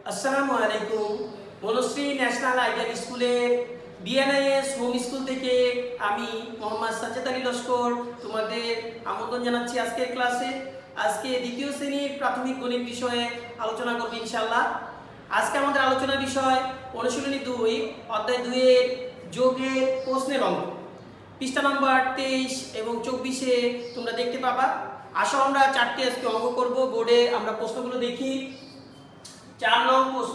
আসসালামু আলাইকুম। Banasree national ideal স্কুলের বিএনআইএস হোম স্কুল থেকে আমি মোহাম্মদ সাজ্জাদ আলী লস্কর তোমাদের আমন্ত্রণ জানাচ্ছি আজকের ক্লাসে। আজকে দ্বিতীয় শ্রেণীর প্রাথমিক গণিত বিষয়ে আলোচনা করব ইনশাআল্লাহ। আজকে আমাদের আলোচনার বিষয় অনুশীলনী 2 অধ্যায় 2 এর যোগের প্রশ্নের অঙ্ক, পৃষ্ঠা নম্বর 23 এবং 24-এ তোমরা দেখতে পাবা। আসো আমরা 4টি আজকে অঙ্ক করব। বোর্ডে আমরা প্রশ্নগুলো দেখি। 4 নং প্রশ্ন,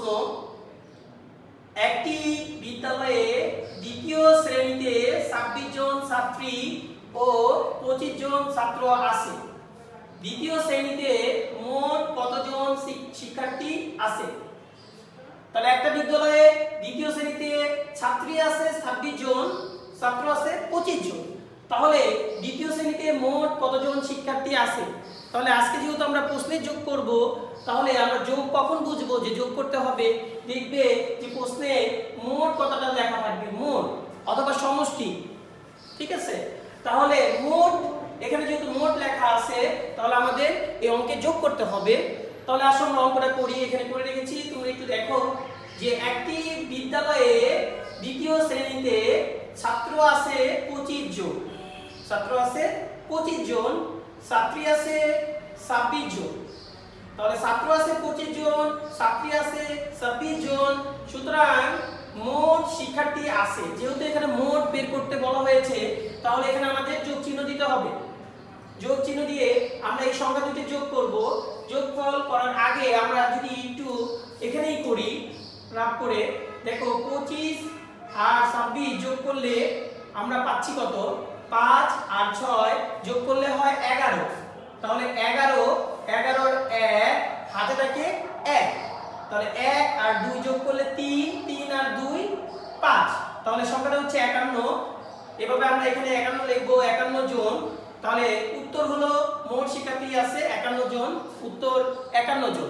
একটি বিদ্যালয়ে দ্বিতীয় শ্রেণীতে 26 জন ছাত্রী ও 25 জন ছাত্র আছে। দ্বিতীয় শ্রেণীতে মোট কতজন শিক্ষার্থী আছে? তাহলে একটা বিদ্যালয়ে দ্বিতীয় শ্রেণীতে ছাত্রী আছে 26 জন, ছাত্র আছে 25 জন। তাহলে দ্বিতীয় শ্রেণীতে মোট কতজন শিক্ষার্থী আছে? তাহলে আজকে যেহেতু আমরা প্রশ্নের যোগ করব, তাহলে আমরা যোগ কখন বুঝবো যে যোগ করতে হবে? দেখবে যে প্রশ্নে মোট কতটা লেখা থাকবে, মোট অথবা সমষ্টি, ঠিক আছে? তাহলে মোট, এখানে যেহেতু মোট লেখা আছে, তাহলে আমাদের এই অঙ্কে যোগ করতে হবে। তাহলে আসো আমরা অঙ্কটা করি। এখানে করে রেখেছি, তোমরা একটু দেখো যে একটি বিদ্যালয়ে দ্বিতীয় শ্রেণীতে ছাত্র আছে 25 জন, ছাত্র আছে 25 জন, ছাত্রী আছে 26 জন। তাহলে ছাত্র আছে 25 জন, ছাত্রী আছে 26 জন, সুতরাং মোট শিক্ষার্থী আছে। যেহেতু এখানে মোট বের করতে বলা হয়েছে, তাহলে এখানে আমাদের যোগ চিহ্ন দিতে হবে। যোগ চিহ্ন দিয়ে আমরা এই সংখ্যা দুটি যোগ করব। যোগফল করার আগে আমরা যদি একটু এখানেই করি, রাব করে দেখো 25 আর 26 যোগ করলে আমরা পাচ্ছি কত? 5 আর 6 যোগ করলে হয় 11। তাহলে 11 11 1 হাতে থাকে 1, তাহলে 1 আর 2 যোগ করলে 3, 3 আর 2 5। তাহলে সংখ্যাটা হচ্ছে 51। এভাবে আমরা এখানে 51 লিখবো, 51 জন। তাহলে উত্তর হলো মোট শিক্ষার্থী আছে 51 জন, উত্তর 51 জন।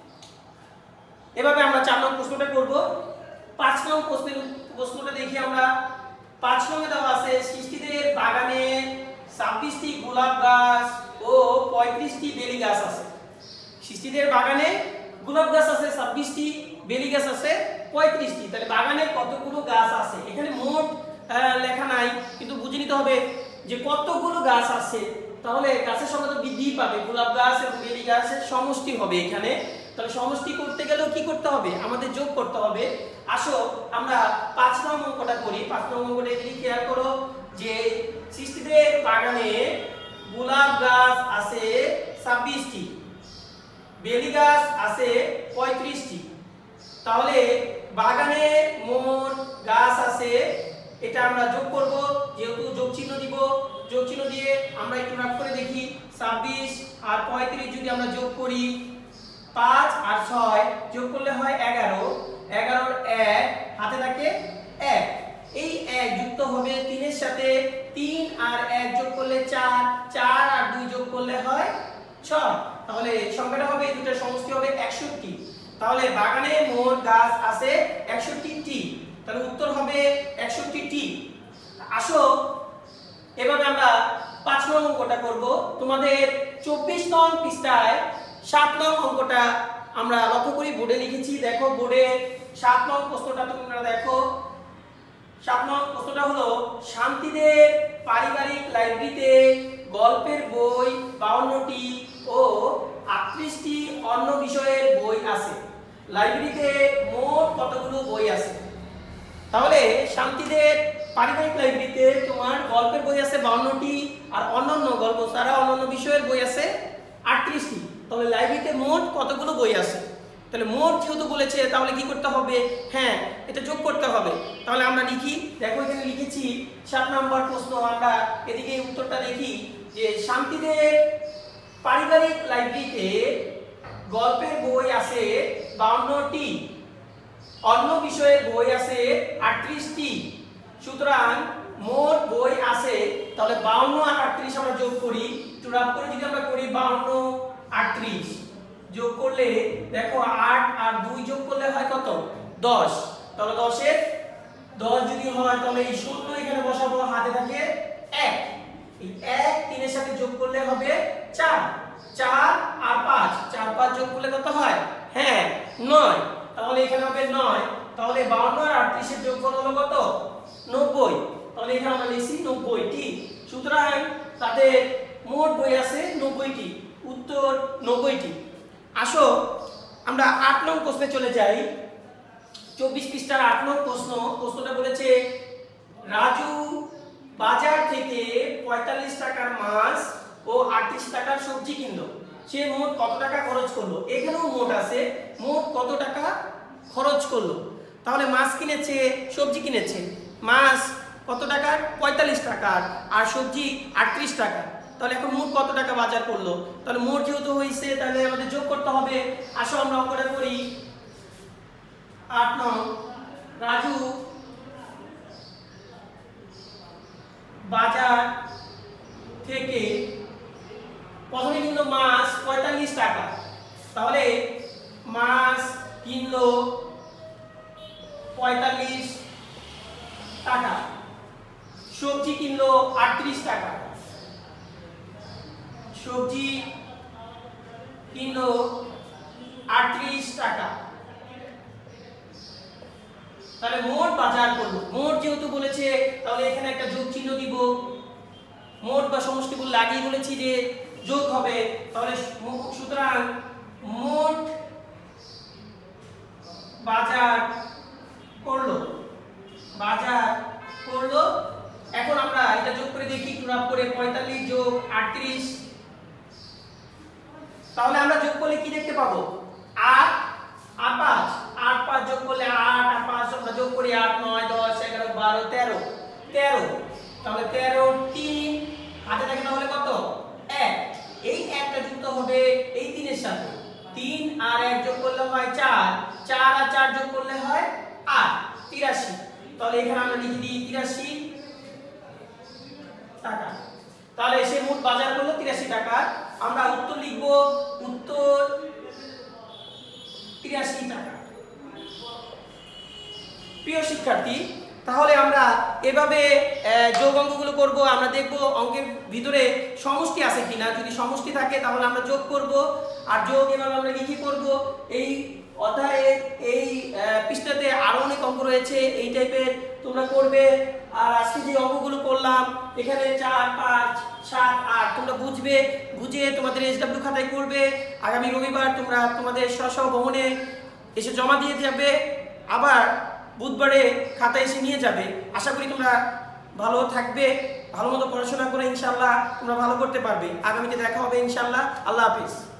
এভাবে আমরা 4 নং প্রশ্নটা করব। 5 নং প্রশ্নটা দেখি আমরা। 5 নংয়ে দেওয়া আছে সৃষ্টিদের বাগানে 26টি গোলাপ গাছ ও 35টি বেলি গাছ আছে। সৃষ্টিদের বাগানে গোলাপ গাছ আছে 26টি, বেলি গাছ আছে 35টি। তাহলে বাগানে কতগুলো গাছ আছে? এখানে মোট লেখা নাই, কিন্তু বুঝে নিতে হবে যে কতগুলো গাছ আছে। তাহলে গাছের সংখ্যা তো বৃদ্ধি পাবে, গোলাপ গাছ এবং বেলি গাছের সমষ্টি হবে এখানে। তাহলে সমষ্টি করতে গেলেও কি করতে হবে? আমাদের যোগ করতে হবে। আসো আমরা 5 নং অঙ্কটা করি। 5 নং অঙ্কটা এদিকে খেয়াল করো যে সৃষ্টিদের বাগানে গোলাপ গাছ আছে 26টি, বেলি গাছ আছে 35টি। তাহলে বাগানে মোট গাছ আছে, এটা আমরা যোগ করব। যেহেতু যোগ চিহ্ন দিব, যোগ চিহ্ন দিয়ে আমরা একটু ভাগ করে দেখি। 26 আর 35 যদি আমরা যোগ করি, 5 আর 6 যোগ করলে হয় 11, 11 1 হাতে থাকে 1। এই 1 যুক্ত হবে 3 এর সাথে, 3 আর 1 যোগ করলে 4, 4 আর 2 যোগ করলে হয় 6। তাহলে সংখ্যাটা হবে, এই দুটোর সমষ্টি হবে 61। তাহলে বাগানে মোট গাছ আছে 61টি। তাহলে উত্তর হবে 61টি। আসো এভাবে আমরা 5 নং অঙ্কটা করব। তোমাদের 24 নং পৃষ্ঠায় 7 নং অঙ্কটা আমরা লক্ষ্য করি, বোর্ডে লিখেছি। দেখো বোর্ডে 7 নং প্রশ্নটা তোমরা দেখো। 7 নং প্রশ্নটা হলো শান্তিদের পারিবারিক লাইব্রেরিতে গল্পের বই 52টি ও 38টি অন্য বিষয়ের বই আছে। লাইব্রেরিতে মোট কতগুলো বই আছে? তাহলে শান্তিদের পারিবারিক লাইব্রেরিতে তোমার গল্পের বই আছে 52টি, আর অন্যান্য গল্প ছাড়া অন্যান্য বিষয়ের বই আছে 38টি। তাহলে লাইব্রেরিতে মোট কতগুলো বই আছে? তাহলে মোট যেহেতু বলেছে, তাহলে কি করতে হবে? হ্যাঁ, এটা যোগ করতে হবে। তাহলে আমরা লিখি, দেখো এখানে লিখেছি 7 নম্বর প্রশ্ন। আমরা এদিকে উত্তরটা দেখি যে শান্তিদের পারিবারিক লাইব্রেরিতে গল্পের বই আছে 52টি, অন্য বিষয়ের বই আছে 38টি। সুতরাং মোট বই আছে, তাহলে 52 আর 38 আমরা যোগ করি। একটু রাফ করে যদি আমরা করি, 52 38 যোগ করলে দেখো 8 আর 2 যোগ করলে হয় কত? 10। তাহলে 10 এর 10 যদি হয়, তাহলে এই 0 এখানে বসাবো, হাতে থাকে 1। এই 1 3 এর সাথে যোগ করলে হবে 4, 4 আর 5, 4 5 যোগ করলে কত হয়? হ্যাঁ 9। তাহলে এখানে হবে 9, তাহলে 52 আর 38 এর যোগফল হলো কত? 90। তাহলে এখানে আমরা লিখছি 90টি। সুতরাং তাদের মোট বই আছে 90টি, উত্তর 90টি। আসো আমরা 8 নং প্রশ্নে চলে যাই। 24 পৃষ্ঠার 8 নং প্রশ্ন। প্রশ্নটা বলেছে রাজু বাজার থেকে 45 টাকার মাছ ও 38 টাকার সবজি কিনলো। সে মোট কত টাকা খরচ করলো? এখানেও মোট আছে, মোট কত টাকা খরচ করলো। তাহলে মাছ কিনেছে, সবজি কিনেছে। মাছ কত টাকার? 45 টাকার, আর সবজি 38 টাকা। তাহলে এখন মোট কত টাকা বাজার করলো? তাহলে মোট যেহেতু হয়েছে তাহলে আমাদের যোগ করতে হবে। আসো আমরা অঙ্কটা করি। 8 নং, রাজু বাজার থেকে প্রথমে কিনলো মাছ 45 টাকা, তাহলে মাছ কিনলো 45 টাকা, সবজি কিনলো 38 টাকা, সবজি কিনলো 38 টাকা। তাহলে মোট বাজার করলো। মোট যেহেতু বলেছে তাহলে এখানে একটা যোগ চিহ্ন দিব। মোট বা সমষ্টি বলে লাগিয়ে বলেছি যে যোগ হবে, তাহলে সুতরাং মোট বাজার করলো, বাজার করলো। এখন আমরা এটা যোগ করে দেখি একটু রাফ করে। 45 যোগ 38, তাহলে আমরা যোগ করলে কি দেখতে পাবো? 8 আর 5, 8 5 যোগ করলে 8 আর 5 আমরা যোগ করি 8 9 10 11 12 13, 13। তাহলে 13 3 হাতে থাকে, তাহলে কত? 1। এই একটা যুক্ত হবে এই 3 এর সাথে। 3 আর 1 যোগ করলে হয় 4, 4 আর 4 যোগ করলে হয় 8, 83। তাহলে এখানে আমরা লিখে দিই 83 টাকা। তাহলে সে মোট বাজার করলো 83 টাকা। আমরা উত্তর লিখব, উত্তর 83 টাকা। প্রিয় শিক্ষার্থী, তাহলে আমরা এভাবে যোগ অঙ্কগুলো করব। আমরা দেখব অঙ্কের ভিতরে সমষ্টি আছে কিনা। যদি সমষ্টি থাকে তাহলে আমরা যোগ করব, আর যোগ এভাবে আমরা লিখে করব। এই অধ্যায়ে এই পৃষ্ঠাতে আরো অনেক অঙ্ক রয়েছে এই টাইপের, তোমরা করবে। আর আজকে যে অঙ্কগুলো করলাম এখানে 4 5 7 8 তোমরা বুঝবে, বুঝে তোমাদের এসডব্লিউ খাতায় করবে। আগামী রবিবার তোমরা তোমাদের স্ব ভবনে এসে জমা দিয়ে যাবে, আবার বুধবারে খাতা এসে নিয়ে যাবে। আশা করি তোমরা ভালো থাকবে, ভালো মতো পড়াশোনা করে ইনশাআল্লাহ তোমরা ভালো করতে পারবে। আগামীতে দেখা হবে ইনশাআল্লাহ। আল্লাহ হাফেজ।